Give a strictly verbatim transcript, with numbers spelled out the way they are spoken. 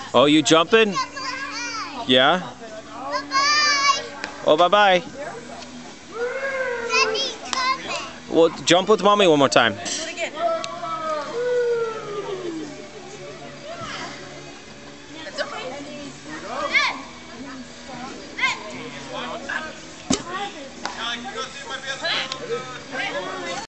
Oh, you jumping? Yeah? Oh, bye-bye. Well, jump with mommy one more time. Do it again. That's okay.